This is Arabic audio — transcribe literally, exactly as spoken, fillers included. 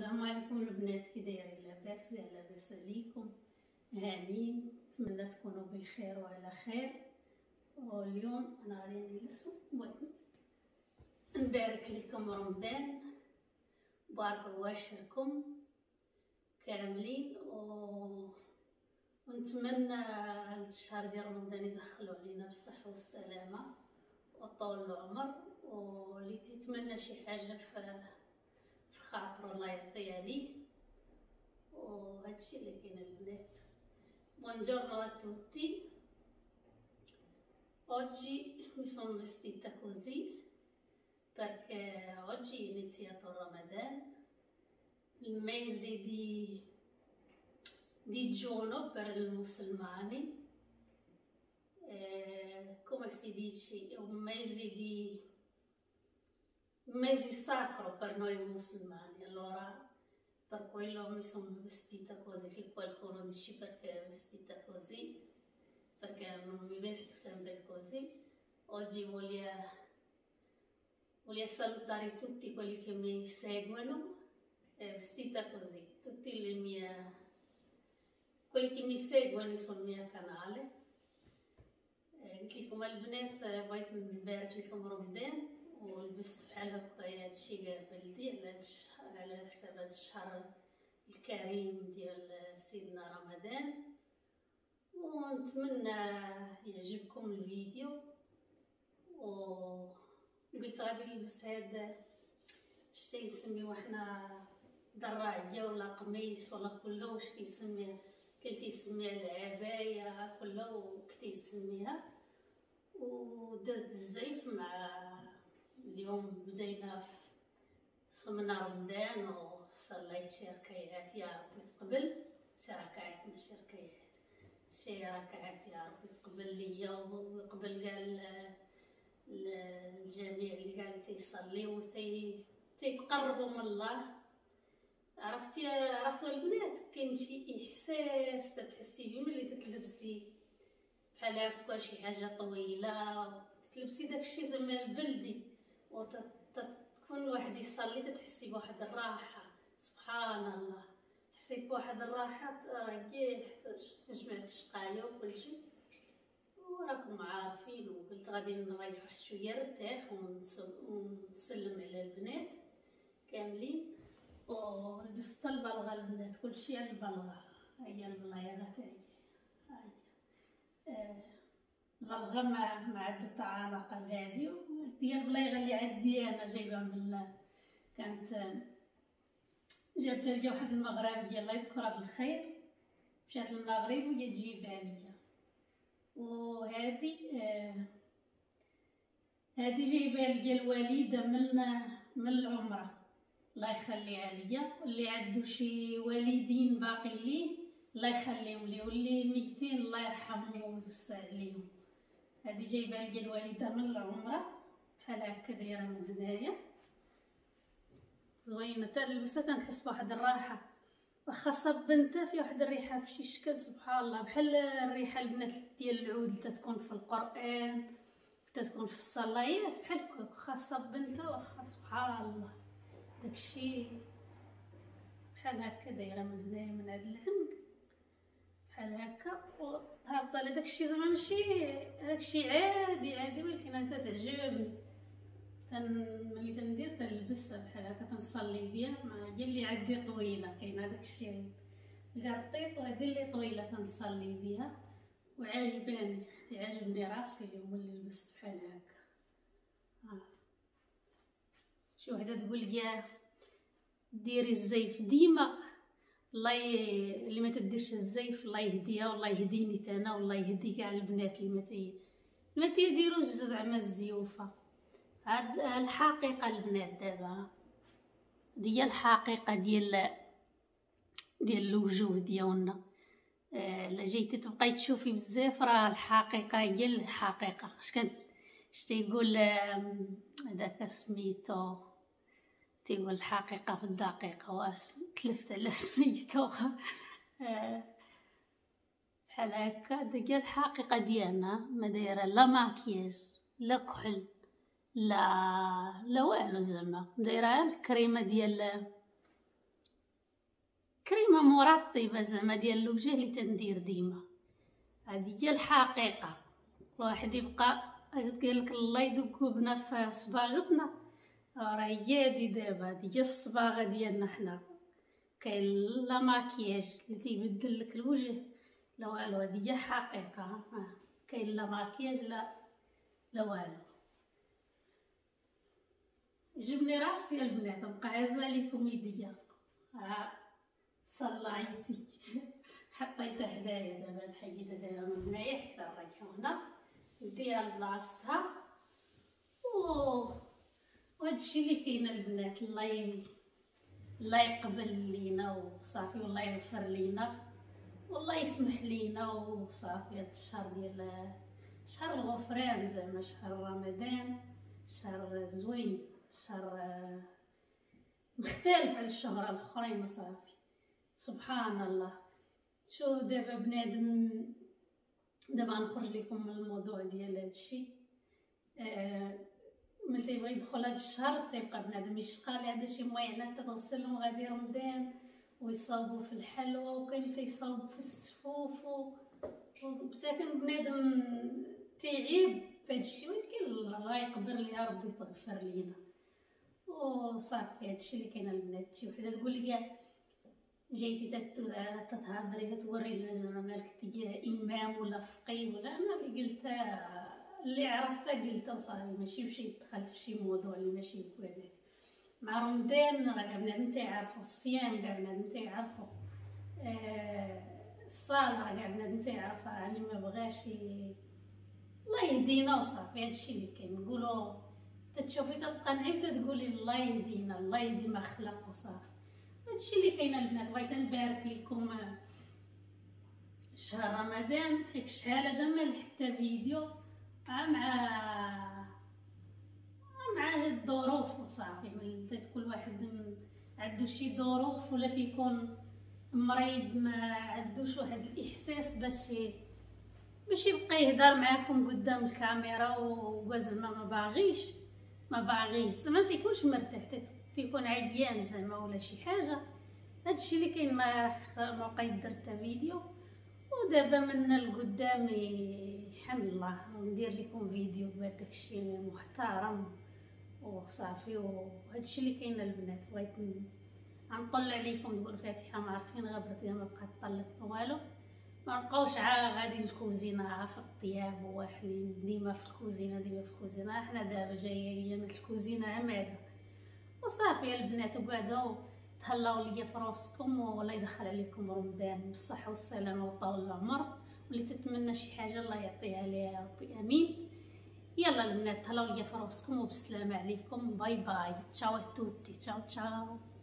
السلام عليكم البنات، كي دايرين؟ لاباس؟ كاع لاباس عليكم؟ هانيين؟ نتمنى تكونوا بخير وعلى خير. واليوم انا غادي نجلس بغيت نبارك لكم رمضان مبارك واشركم كاملين و... ونتمنى هذا الشهر ديال رمضان يدخلوا علينا بالصحه والسلامه وطول العمر، واللي تيتمنى شي حاجه في خاطر الله يعطيها ليه. وهادشي اللي كاين البنات. Buongiorno a tutti. Oggi mi sono vestita così perché oggi è iniziato Ramadan, il mese di digiuno per i musulmani. Eh, come si dice, è un mese di un mese sacro per noi musulmani, allora per quello mi sono vestita così. Che qualcuno dice perché è vestita così, perché non mi vesto sempre così. Oggi voglio, voglio salutare tutti quelli che mi seguono, è vestita così, tutti le mie, quelli che mi seguono sul mio canale. قلت لكم البنات بغيت نبارك لكم رمضان ولبست بحال هكا هادشي بلدي على على حساب هاد الشهر الكريم ديال سيدنا رمضان، ونتمنى يعجبكم الفيديو. وقلت غادي نلبس هاد اش تيسميوه حنا دراجه ولا قميص ولا كله واش تيسميه، كل تيسميها العبايه كله وكتي يسميها. ودرت الزيف مع اليوم بدينا في صمنا رمضان وصليت شي ركعات يا ربي تقبل، شي ركعات ماشي ركعات، شي ركعات يا ربي تقبل ليا ويقبل كاع الجميع اللي كاع تيصليو وتيتقربوا من الله. عرفتي عرفتوا البنات، كاين شي احساس تتحسي بيه ملي تتلبسي بحال هكا شي حاجه طويله، تلبسي داكشي زعما البلدي وتكون واحد يصلي تتحسي بواحد الراحه. سبحان الله، حسيت بواحد الراحه كاع تجمعت الشقايه وكلشي وراكم عارفين. وقلت غادي نريح واحد شويه نرتاح ونسلم على البنات كاملين. ولبست البلغه البنات، كلشي على البلغه، هي البلايغه تاعي هاهي البلغه مع مع عدة علاقه بهادي. هي البلايغه اللي عندي انا جايبها من كانت جابتها لي واحد المغربيه الله يذكرها بالخير، مشات للمغرب وهي تجيبها ليا. وهذه آه هذه جايبها ليا الوالده من من العمره الله يخليها ليا. واللي عنده شي والدين باقي ليه الله يخليهم ليه، واللي ميتين الله يرحمهم ويوسع عليهم. هذه جايبه ليا الوالده من العمره بحال هكا دايره من هنايا زوينه، تلبسها تنحس بواحد الراحه، واخا صبنتها في واحد الريحه في شي شكل سبحان الله، بحال الريحه البنات ديال العود اللي تتكون في القران وتتكون في الصلايات بحال هكا، واخا صبنتها واخا سبحان الله داكشي بحال هكا دايره من هنايا من هاد العنق بحال هكا وهابطه على داكشي زعما ماشي داكشي عادي عادي، ولكن انا تعجبني تن ملي تندير تنلبسها بحال هكا تنصلي بها. مع هي اللي عندي طويله كاينه داكشي القرطيط، وهذه اللي طويله تنصلي بها وعاجباني اختي، عاجبني راسي اليوم اللي لبست بحال هكا. ها شي وحده تقول لي ديري الزيف ديما، الله ي... اللي ما تديرش الزيف الله يهديها والله يهديني انا والله يهدي كاع البنات اللي ما تي ما تيديروش زعما الزيوفه. هاد الحقيقه البنات دابا دي الحقيقه ديال ديال الوجوه ديالنا. آه لا جيتي تبقاي تشوفي بزاف راه الحقيقه هي الحقيقه. اش كان اش تيقول هذاك آه سميتو تيقول الحقيقه في الدقيقه، واش تلفت على سميتو آه بحال هكا. ديال الحقيقه ديالنا ما دايره لا ماكياج لا كحل لا لا والو، زعما دايره الكريمه ديال كريمه مرطبه زعما ديال الوجه اللي تندير ديما، هذه هي الحقيقه. الواحد يبقى قال لك الله يذوبنا في صباغتنا، راه هي هادي دابا، هادي هي الصباغه ديالنا حنا. كاين لا ماكياج اللي تيبدل لك الوجه لا والو، هادي هي حقيقه. كاين لا ماكياج لا لا والو. جبني راسي البنات، نبقى هازه ليكم يديا. ها صلايتي حطيتها حدايا، دابا نحيدها دابا من هنايا حتى نرجعو هنا نديها لبلاصتها. و وهادشي اللي كاين البنات. الله ي... الله يقبل لينا وصافي، والله يغفر لينا والله يسمح لينا وصافي. هاد الشهر ديال شهر الغفران زعما، شهر رمضان، شهر زوين، شهر مختلف على الشهور الاخرين وصافي. سبحان الله. شو دابا بنادم، دابا نخرج لكم من الموضوع ديال هادشي. آه ملي تيبغي يدخل هاد الشهر تيبقى بنادم يشقى اللي عندها شي مويعنات تتغسلهم غادي رمضان ويصاوبوا في الحلوى، وكاين اللي تيصاوب في السفوف وبساكن بنادم تيعيب فهادشي، ولكن الله يقدر ليها ربي تغفر لينا وصافي. هادشي اللي كاين البنات. شي وحده تقول لي جيتي تتهضري تتوري لنا زعما مالك تجي امام ولا فقيه ولا، انا اللي قلتها اللي عرفتها قلتها وصافي، ماشي بشي دخلت في شي موضوع اللي ماشي بهذاك. مع رمضان راه كاع بنادم تيعرفوا، الصيام كاع بنادم تيعرفوا، آه الصلاه راه كاع بنادم تيعرفها. اللي ما بغاش الله يهدينا وصافي. هادشي اللي كاين. نقولوا تتشوفي تتقنعي وتتقولي الله يهدينا، الله يهدي ما خلق وصافي. هادشي اللي كاين البنات. بغيت نبارك لكم شهر رمضان، حيت شحال هذا ما حتى فيديو مع مع الظروف وصافي. ملي تكون واحد عنده شي ظروف ولا تيكون مريض ما عندوش واحد الاحساس باش باش يبقى يهضر معاكم قدام الكاميرا وزعما ما باغيش ما باغيش زعما ما تيكونش مرتاح، تيكون عيان زعما ولا شي حاجه. هادشي اللي كاين. ما ما بقى يدير حتى فيديو، ودابا من القدام الحمد لله ندير لكم فيديو بهذاك الشيء محترم وصافي. وهادشي اللي كاين البنات. بغيت نطلع عليكم نقول فاتحه ما عرفت فين غبرت، ما بقات طلت والو. ما بقاوش عا غادي الكوزينه في الطياب وواحلين ديما في الكوزينه ديما في الكوزينه. حنا دابا جايه ايام الكوزينه عماده وصافي البنات. وقعدوا تهلاو ليا في راسكم، والله يدخل عليكم رمضان بالصحه والسلامه وطول العمر. واللي تتمنى شي حاجه الله يعطيها ليها ربي امين. يلا البنات تهلاو ليا في راسكم وبسلامه عليكم. باي باي، تشاو توتي، تشاو تشاو.